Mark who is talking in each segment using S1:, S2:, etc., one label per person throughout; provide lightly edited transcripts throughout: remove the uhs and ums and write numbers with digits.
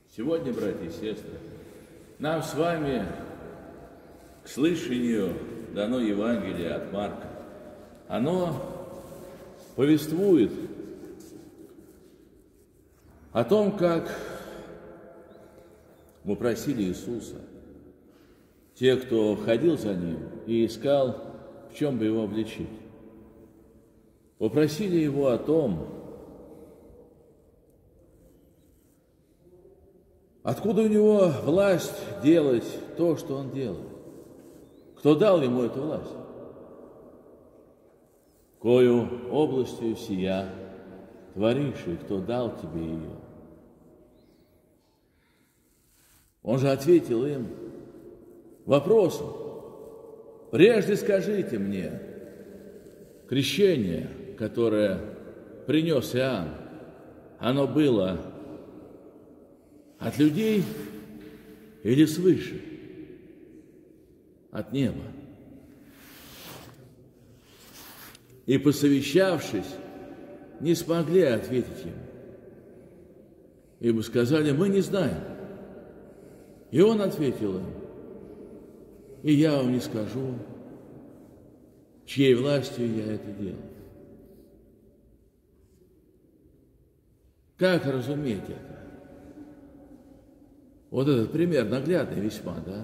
S1: Сегодня, братья и сестры, нам с вами к слышанию дано Евангелие от Марка. Оно повествует о том, как мы просили Иисуса, те, кто ходил за Ним и искал, в чем бы Его обличить. Попросили Его о том, откуда у Него власть делать то, что Он делает. Кто дал Ему эту власть? Кою областью сия творишь, и кто дал тебе ее? Он же ответил им вопросом: прежде скажите мне, крещение, которое принес Иоанн, оно было от людей или свыше, от неба? И, посовещавшись, не смогли ответить ему, ибо сказали: мы не знаем. И он ответил им: и я вам не скажу, чьей властью я это делаю. Как разуметь это? Вот этот пример наглядный весьма, да?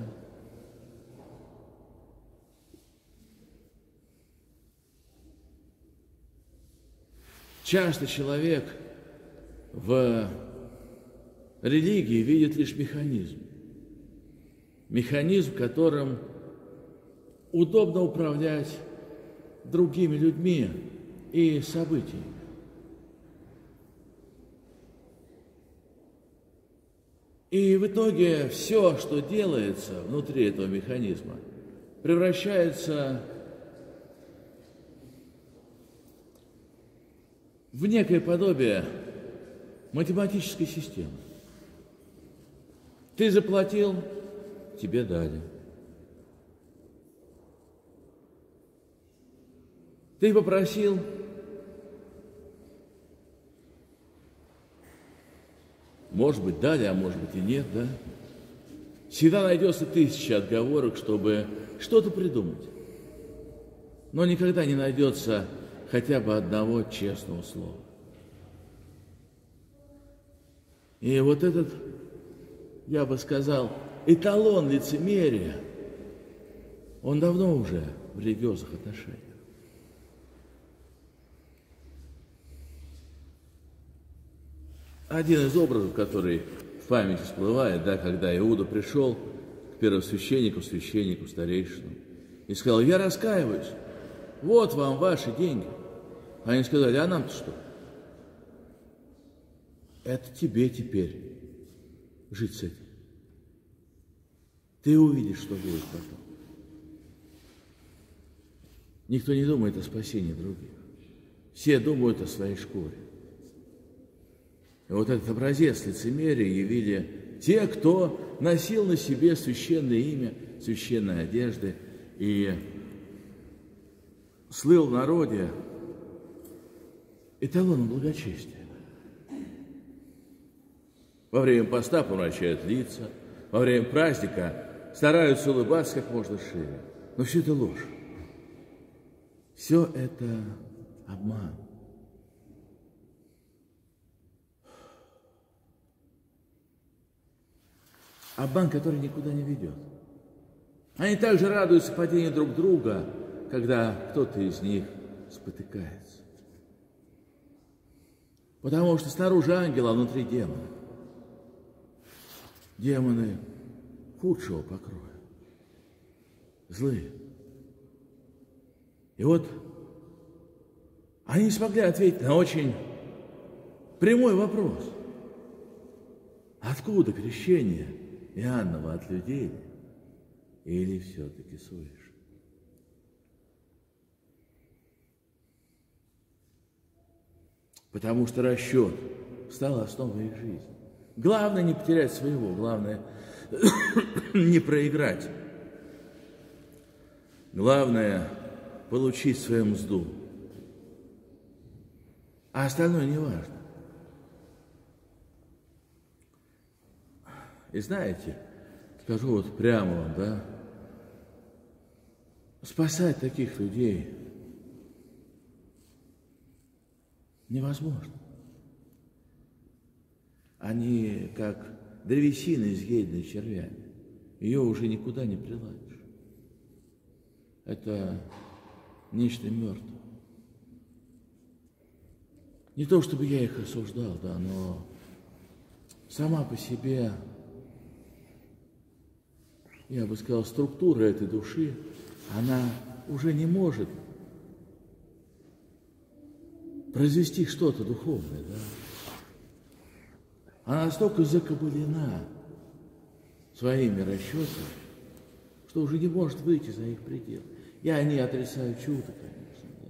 S1: Часто человек в религии видит лишь механизм. Механизм, которым удобно управлять другими людьми и событиями. И в итоге все, что делается внутри этого механизма, превращается в некое подобие математической системы. Ты заплатил, тебе дали. Ты попросил, может быть, дали, а может быть и нет, да? Всегда найдется 1000 отговорок, чтобы что-то придумать. Но никогда не найдется хотя бы одного честного слова. И вот этот, я бы сказал, эталон лицемерия, он давно уже в религиозных отношениях. Один из образов, который в памяти всплывает, да, когда Иуда пришел к первосвященнику, священнику, старейшину и сказал: я раскаиваюсь, вот вам ваши деньги. Они сказали: а нам-то что? Это тебе теперь жить с этим. Ты увидишь, что будет потом. Никто не думает о спасении других. Все думают о своей шкуре. И вот этот образец лицемерия явили те, кто носил на себе священное имя, священные одежды и слыл в народе эталоном благочестия. Во время поста помрачают лица, во время праздника стараются улыбаться как можно шире. Но все это ложь. Все это обман. Обман, который никуда не ведет. Они также радуются падению друг друга, когда кто-то из них спотыкается. Потому что снаружи ангел, а внутри демон. Демоны худшего покроя. Злые. И вот они не смогли ответить на очень прямой вопрос. Откуда крещение Иоаннова, от людей или все-таки свыше? Потому что расчет стал основой их жизни. Главное не потерять своего, главное не проиграть. Главное получить свою мзду. А остальное не важно. И знаете, скажу вот прямо вам, да, спасать таких людей невозможно. Они как древесина, изъеденная червями. Ее уже никуда не приладишь. Это нечто мертвое. Не то, чтобы я их осуждал, да, но сама по себе, я бы сказал, структура этой души, она уже не может произвести что-то духовное, да. Она настолько закабалена своими расчетами, что уже не может выйти за их предел. Я не отрицаю чудо, конечно, да.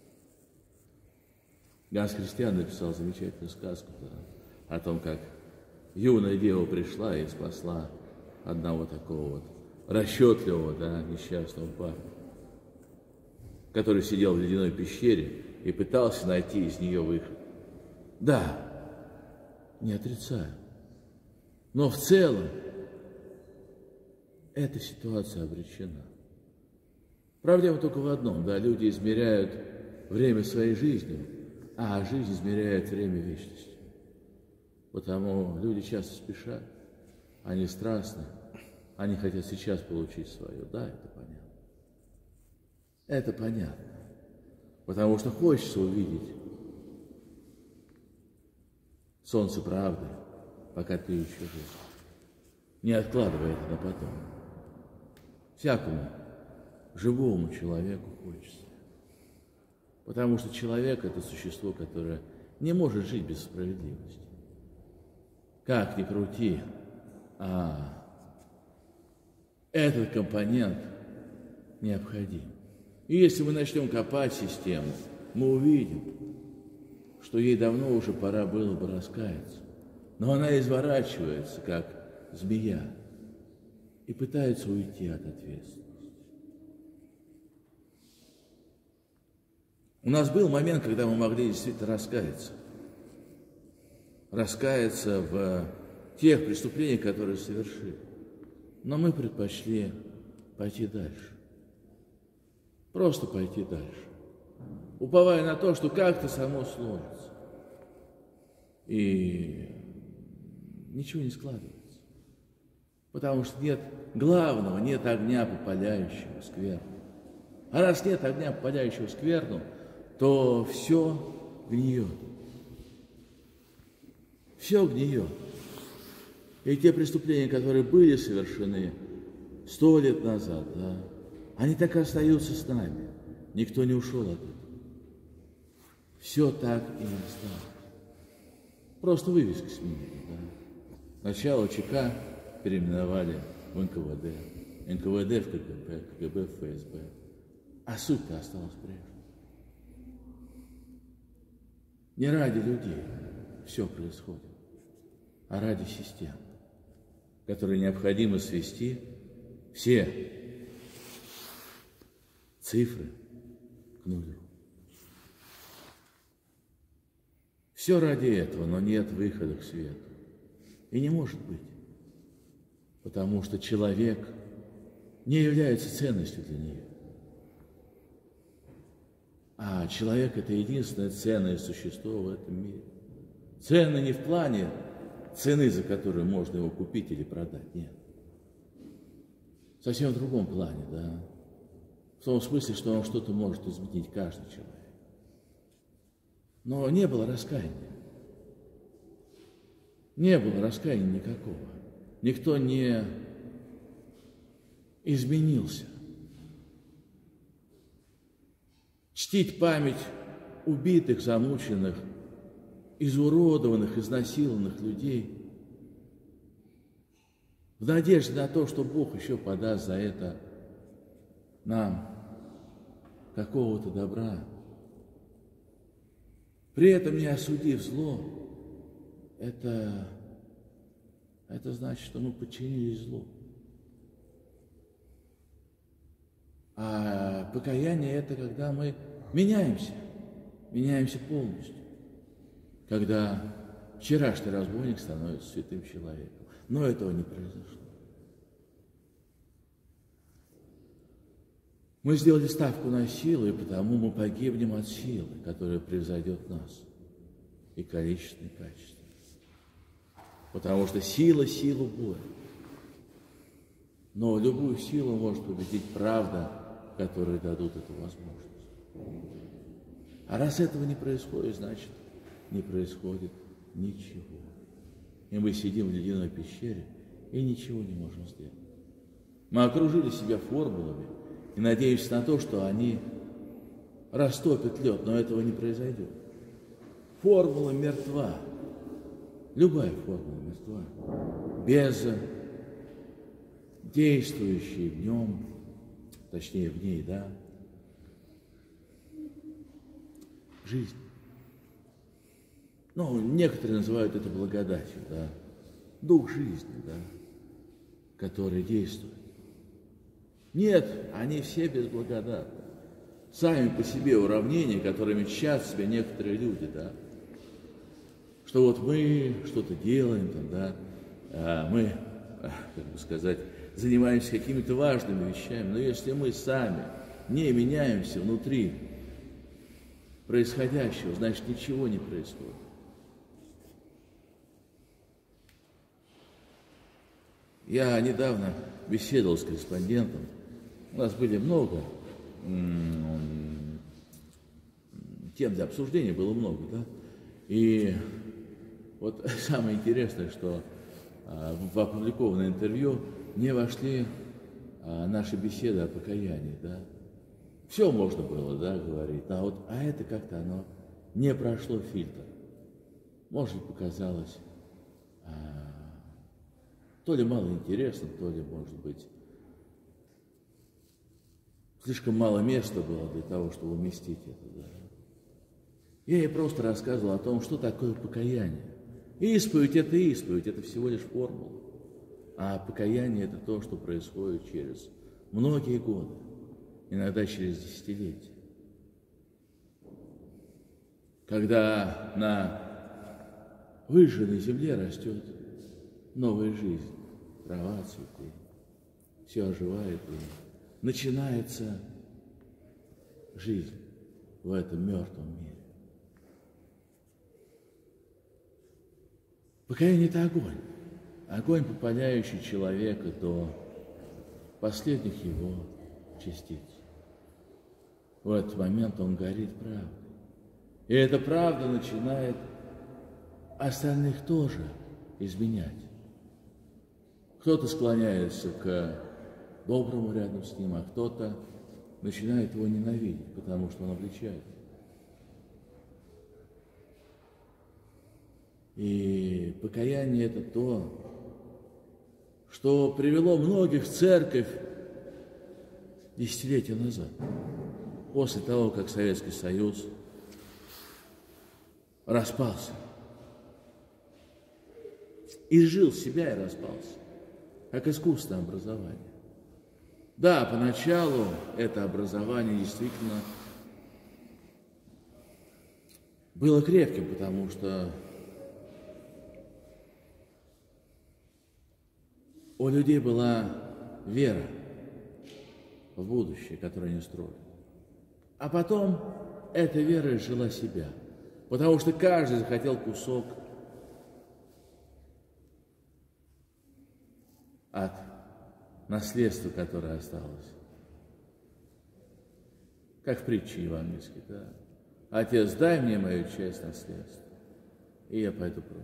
S1: Ганс Христиан написал замечательную сказку, да, о том, как юная дева пришла и спасла одного такого вот расчетливого, да, несчастного парня, который сидел в ледяной пещере и пытался найти из нее выход. Да, не отрицаю. Но в целом эта ситуация обречена. Проблема только в одном, да, люди измеряют время своей жизни, а жизнь измеряет время вечности. Потому люди часто спешат, они страстны, они хотят сейчас получить свое. Да, это понятно. Это понятно. Потому что хочется увидеть солнце правды, пока ты еще жив. Не откладывай это на потом. Всякому живому человеку хочется. Потому что человек – это существо, которое не может жить без справедливости. Как ни крути, а этот компонент необходим. И если мы начнем копать систему, мы увидим, что ей давно уже пора было бы раскаяться. Но она изворачивается, как змея, и пытается уйти от ответственности. У нас был момент, когда мы могли действительно раскаяться. Раскаяться в тех преступлениях, которые совершили. Но мы предпочли пойти дальше. Просто пойти дальше. Уповая на то, что как-то само сложится. И ничего не складывается. Потому что нет главного, нет огня, попаляющего скверну. А раз нет огня, попаляющего скверну, то все гниет. Все гниет. И те преступления, которые были совершены 100 лет назад, да, они так и остаются с нами. Никто не ушел от этого. Все так и осталось. Просто вывески сменили, да. Сначала ЧК переименовали в НКВД, НКВД в КГБ, КГБ в ФСБ. А суть-то осталась прежней. Не ради людей все происходит, а ради систем, которые необходимо свести все цифры к нулю. Все ради этого, но нет выхода к свету. И не может быть, потому что человек не является ценностью для нее. А человек – это единственное ценное существо в этом мире. Ценно не в плане цены, за которую можно его купить или продать, нет. Совсем в другом плане, да. В том смысле, что он что-то может изменить, каждый человек. Но не было раскаяния. Не было раскаяния никакого. Никто не изменился. Чтить память убитых, замученных, изуродованных, изнасилованных людей в надежде на то, что Бог еще подаст за это нам какого-то добра, при этом не осудив зло, это значит, что мы подчинились злу. А покаяние – это когда мы меняемся полностью, когда вчерашний разбойник становится святым человеком. Но этого не произошло. Мы сделали ставку на силу, и потому мы погибнем от силы, которая превзойдет нас и количественно, и качественно. Потому что сила силу боя. Но любую силу может победить правда, которые дадут эту возможность. А раз этого не происходит, значит, не происходит ничего. И мы сидим в ледяной пещере и ничего не можем сделать. Мы окружили себя формулами и надеемся на то, что они растопят лед, но этого не произойдет. Формула мертва. Любая формула мертва. Без действующей в нем, точнее в ней, да, жизнь. Ну, некоторые называют это благодатью, да, дух жизни, да, который действует. Нет, они все безблагодатны. Сами по себе уравнения, которыми тщат себя некоторые люди, да, что вот мы что-то делаем, там, да, мы, как бы сказать, занимаемся какими-то важными вещами, но если мы сами не меняемся внутри происходящего, значит, ничего не происходит. Я недавно беседовал с корреспондентом, у нас были много тем для обсуждения, было много, да, и вот самое интересное, что в опубликованное интервью не вошли наши беседы о покаянии, да. Все можно было, да, говорить, а это как-то оно не прошло фильтр. Может, показалось то ли мало интересно, то ли, может быть, слишком мало места было для того, чтобы уместить это, да. Я ей просто рассказывал о том, что такое покаяние. Исповедь – это всего лишь формула. А покаяние – это то, что происходит через многие годы, иногда через десятилетия. Когда на выжженной земле растет новая жизнь, трава, цветы, все оживает, и начинается жизнь в этом мертвом мире. Покаяние – это огонь. Огонь, попаляющий человека до последних его частиц. В этот момент он горит правдой. И эта правда начинает остальных тоже изменять. Кто-то склоняется к доброму рядом с ним, а кто-то начинает его ненавидеть, потому что он обличает. И покаяние – это то, что привело многих в церковь десятилетия назад, после того, как Советский Союз распался. Изжил себя и распался, как искусственное образование. Да, поначалу это образование действительно было крепким, потому что у людей была вера в будущее, которое они строили. А потом эта вера изжила себя, потому что каждый захотел кусок от наследства, которое осталось. Как в притче евангельской, да. Отец, дай мне мою часть наследства, и я пойду прочь.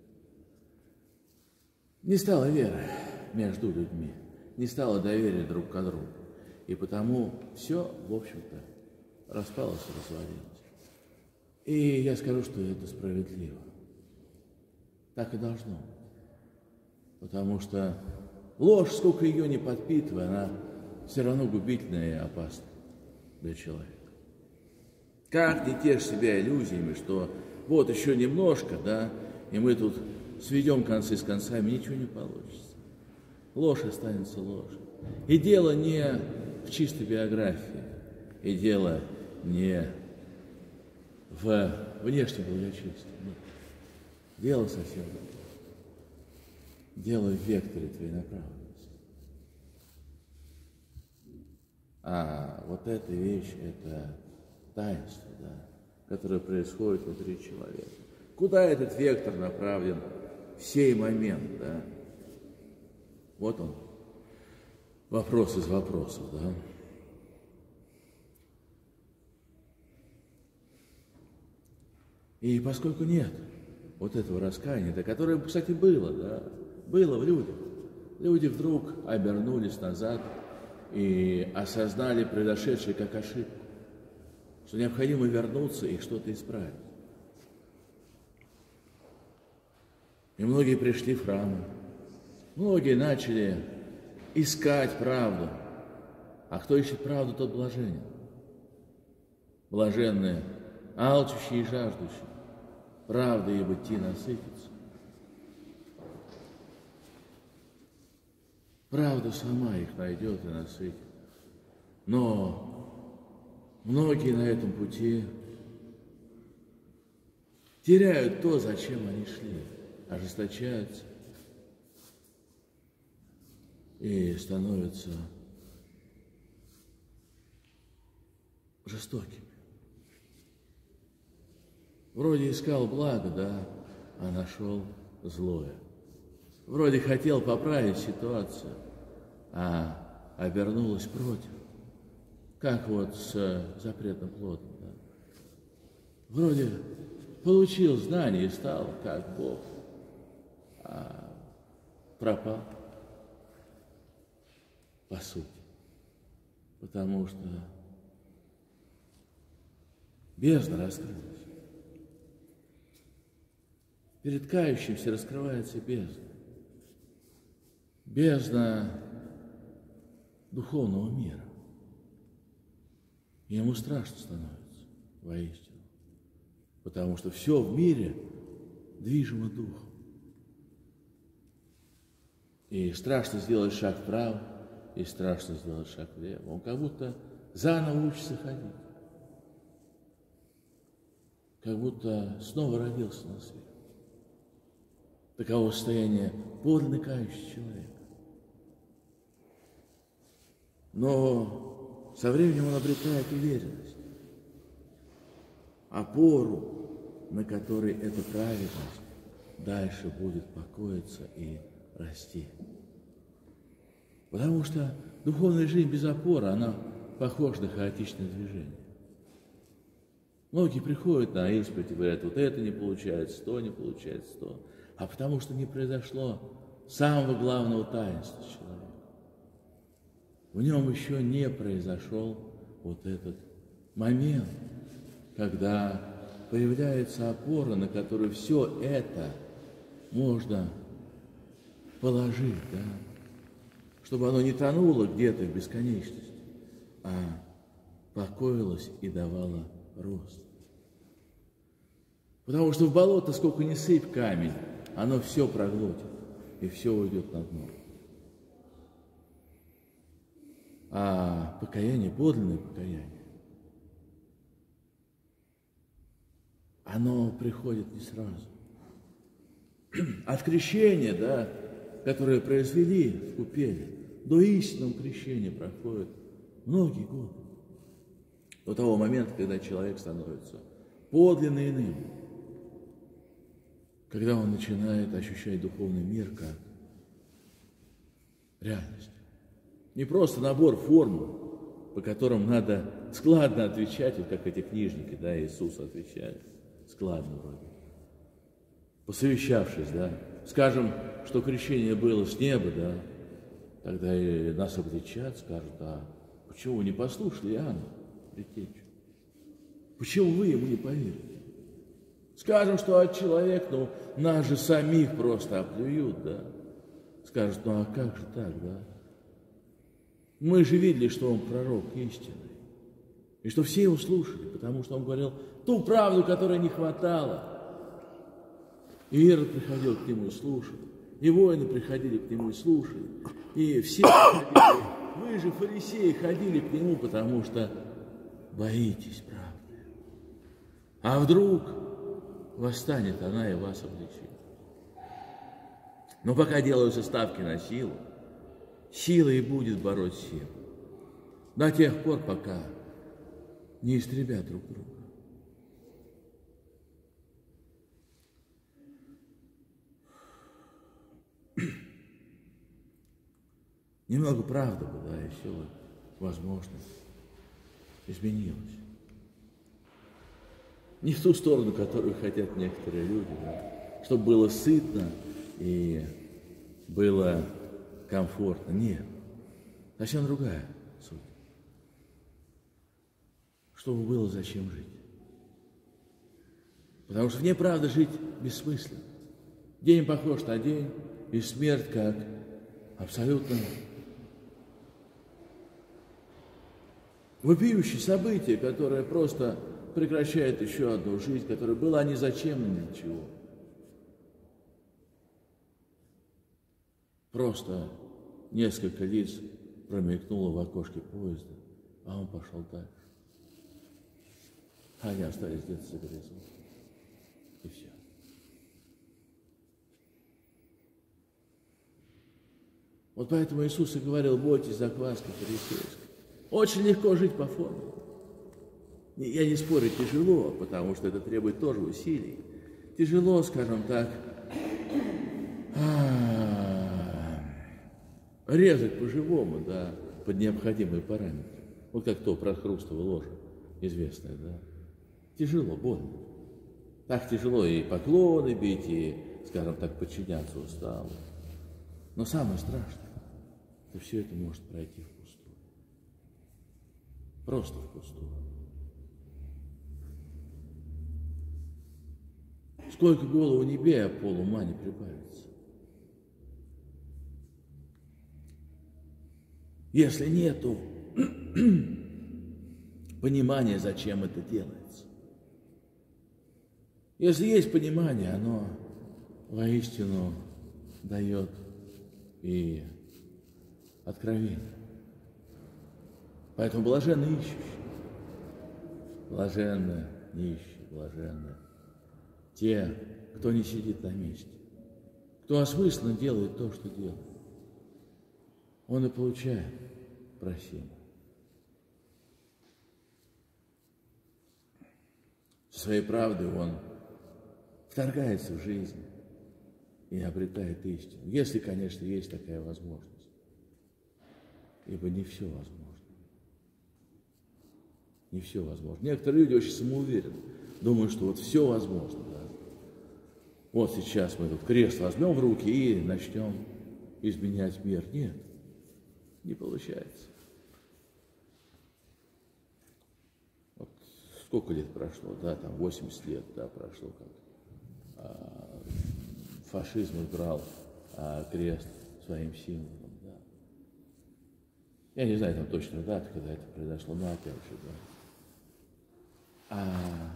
S1: Не стало веры между людьми, не стало доверия друг к другу. И потому все, в общем-то, распалось и развалилось. И я скажу, что это справедливо. Так и должно быть. Потому что ложь, сколько ее не подпитывая, она все равно губительная и опасна для человека. Как не тешь себя иллюзиями, что вот еще немножко, да, и мы тут сведем концы с концами, ничего не получится. Ложь останется ложью. И дело не в чистой биографии, и дело не в внешнем благочестии. Нет. Дело совсем другое. Дело в векторе твоей направленности. А вот эта вещь, это таинство, да, которое происходит внутри человека. Куда этот вектор направлен в сей момент, да? Вот он, вопрос из вопросов, да? И поскольку нет вот этого раскаяния, да, которое, кстати, было, да, было в людях, люди вдруг обернулись назад и осознали произошедшее как ошибку, что необходимо вернуться и что-то исправить. И многие пришли в храмы, многие начали искать правду. А кто ищет правду, тот блаженен. Блаженные, алчущие и жаждущие, правда и бытие насытятся. Правда сама их найдет и насытит. Но многие на этом пути теряют то, зачем они шли, ожесточаются и становятся жестокими. Вроде искал благо, да, а нашел злое. Вроде хотел поправить ситуацию, а обернулось против. Как вот с запретным плодом, да. Вроде получил знание и стал как Бог, а пропал по сути. Потому что бездна раскрылась. Перед кающимся раскрывается бездна. Бездна духовного мира. И ему страшно становится, воистину. Потому что все в мире движимо духом. И страшно сделать шаг вправо, и страшно сделать шаг влево. Он как будто заново учится ходить. Как будто снова родился на свет. Таково состояние подлинно кающего человека. Но со временем он обретает уверенность, опору, на которой эта праведность дальше будет покоиться и расти. Потому что духовная жизнь без опоры, она похожа на хаотичное движение. Многие приходят на исповедь и говорят, вот это не получается, то не получается, то. А потому что не произошло самого главного таинства человека. В нем еще не произошел вот этот момент, когда появляется опора, на которую все это можно положить, да? Чтобы оно не тонуло где-то в бесконечности, а покоилось и давало рост. Потому что в болото сколько ни сыпь камень, оно все проглотит и все уйдет на дно. А покаяние, подлинное покаяние, оно приходит не сразу. От крещения, да, которое произвели в купели, до истинного крещения проходит многие годы. До того момента, когда человек становится подлинно иным, когда он начинает ощущать духовный мир как реальность. Не просто набор формул, по которым надо складно отвечать, вот как эти книжники, да, Иисус отвечает, складно вроде. Посовещавшись, да, скажем, что крещение было с неба, да, тогда и нас обличат, скажут, а почему вы не послушали Иоанна, предтечу? Почему вы ему не поверили? Скажем, что от человека, ну, нас же самих просто оплюют, да. Скажут, ну, а как же так, да? Мы же видели, что он пророк истинный, и что все его слушали, потому что он говорил ту правду, которой не хватало. И Ирод приходил к нему и слушал, и воины приходили к нему и слушали, и все приходили, вы же, фарисеи, ходили к нему, потому что боитесь правды. А вдруг восстанет она и вас обличит. Но пока делаются ставки на силу, сила и будет бороться силу. До тех пор, пока не истребят друг друга. Немного правды была, и все, возможно, изменилось. Не в ту сторону, которую хотят некоторые люди, да? Чтобы было сытно и было комфортно. Нет, совсем другая суть. Чтобы было зачем жить. Потому что вне правды жить бессмысленно. День похож на день, и смерть как абсолютно вопиющее событие, которое просто прекращает еще одну жизнь, которая была ни зачем, ни для чего. Просто несколько лиц промелькнуло в окошке поезда, а он пошел дальше. Они остались где-то за горизонтом. И все. Вот поэтому Иисус и говорил: бойтесь закваски фарисейской. Очень легко жить по формуле. Я не спорю, тяжело, потому что это требует тоже усилий. Тяжело, скажем так, резать по-живому, да, под необходимые параметры. Вот как то про хрустово ложе известное, да. Тяжело, больно. Так тяжело и поклоны бить, и, скажем так, подчиняться уставу. Но самое страшное, что все это может пройти впустую. Просто впустую. Сколько голову не бей, а пол ума не прибавится. Если нету понимания, зачем это делается. Если есть понимание, оно воистину дает и откровение. Поэтому блаженны ищущие, блаженны нищие, блаженны те, кто не сидит на месте, кто осмысленно делает то, что делает. Он и получает просимое. Со своей правдой он вторгается в жизнь и обретает истину. Если, конечно, есть такая возможность. Ибо не все возможно. Не все возможно. Некоторые люди очень самоуверены, думают, что вот все возможно. Да? Вот сейчас мы тут крест возьмем в руки и начнем изменять мир. Нет, не получается. Вот сколько лет прошло, да, там 80 лет, да, прошло, как фашизм избрал крест своим символом, да. Я не знаю там точную дату, когда это произошло, но опять же, да.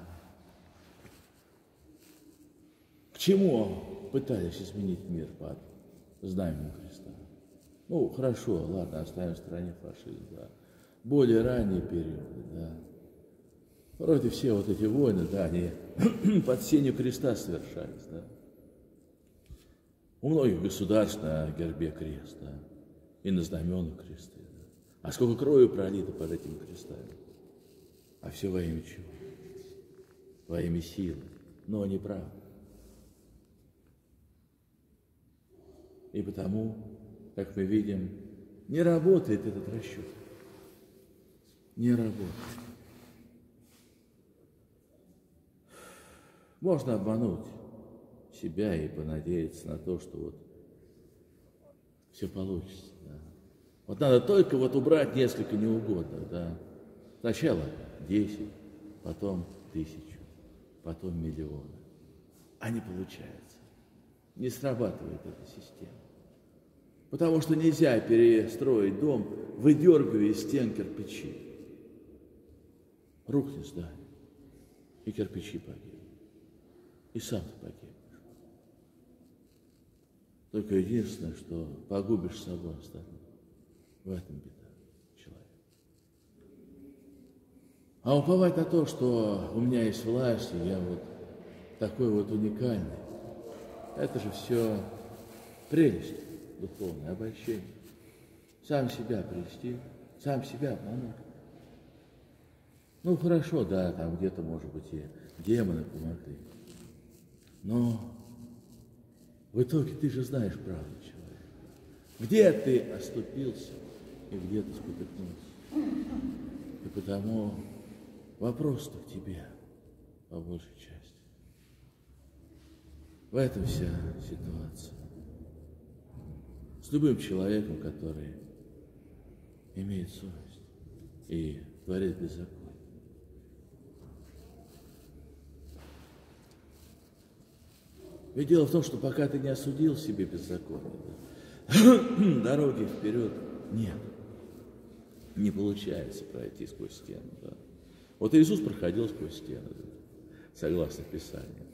S1: К чему пытались изменить мир под знаменем креста? Ну, хорошо, ладно, оставим в стороне фашизм, да. Более ранние периоды, да. Вроде все вот эти войны, да, они под сенью креста совершались, да. У многих государств на гербе крест, да, и на знаменах кресты, да. А сколько крови пролито под этими крестами. А все во имя чего? Во имя силы, но не правды. И потому, как мы видим, не работает этот расчет. Не работает. Можно обмануть себя и понадеяться на то, что вот все получится. Да. Вот надо только вот убрать несколько неугодных, да. Сначала 10, потом 1000, потом миллионы. А не получается. Не срабатывает эта система. Потому что нельзя перестроить дом, выдергивая из стен кирпичи. Рухнет здание, и кирпичи погибнут. И сам ты погибнешь. Только единственное, что погубишь с собой остальных. В этом беда человека. А уповать на то, что у меня есть власть, и я вот такой вот уникальный, это же все Прелесть духовная, обольщение. Сам себя привести, сам себя обмануть. Ну, хорошо, да, там где-то, может быть, и демоны помогли. Но в итоге ты же знаешь правду человека. Где ты оступился и где ты спотыкнулся. И потому вопрос-то к тебе, по большей части. В этом вся ситуация. С любым человеком, который имеет совесть и творит беззаконие. Ведь дело в том, что пока ты не осудил себе беззаконие, да, дороги вперед нет. Не получается пройти сквозь стену. Да. Вот Иисус проходил сквозь стену, да, согласно Писанию.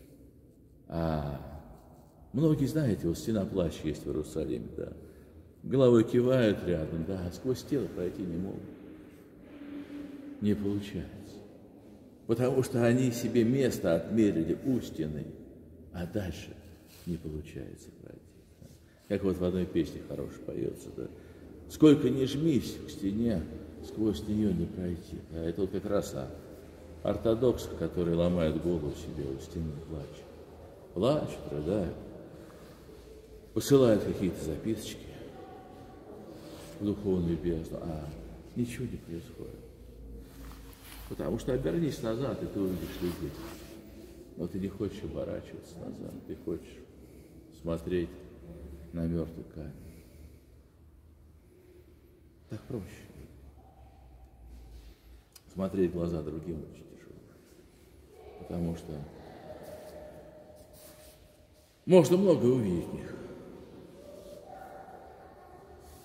S1: А многие, знаете, вот стена плача есть в Иерусалиме, да. Головой кивают рядом, да, а сквозь стену пройти не могут. Не получается. Потому что они себе место отмерили у стены, а дальше не получается пройти. Да. Как вот в одной песне хорошей поется, да. Сколько ни жмись к стене, сквозь нее не пройти. Да. Это вот как раз ортодоксы, которые ломают голову себе у стены, плачут. Плачут, рыдают, посылают какие-то записочки в духовную бездну, а ничего не происходит. Потому что обернись назад, и ты увидишь людей. Но ты не хочешь оборачиваться назад, ты хочешь смотреть на мертвый камень. Так проще. Смотреть в глаза другим очень тяжело. Потому что можно многое увидеть в них.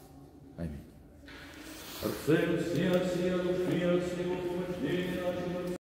S1: Аминь.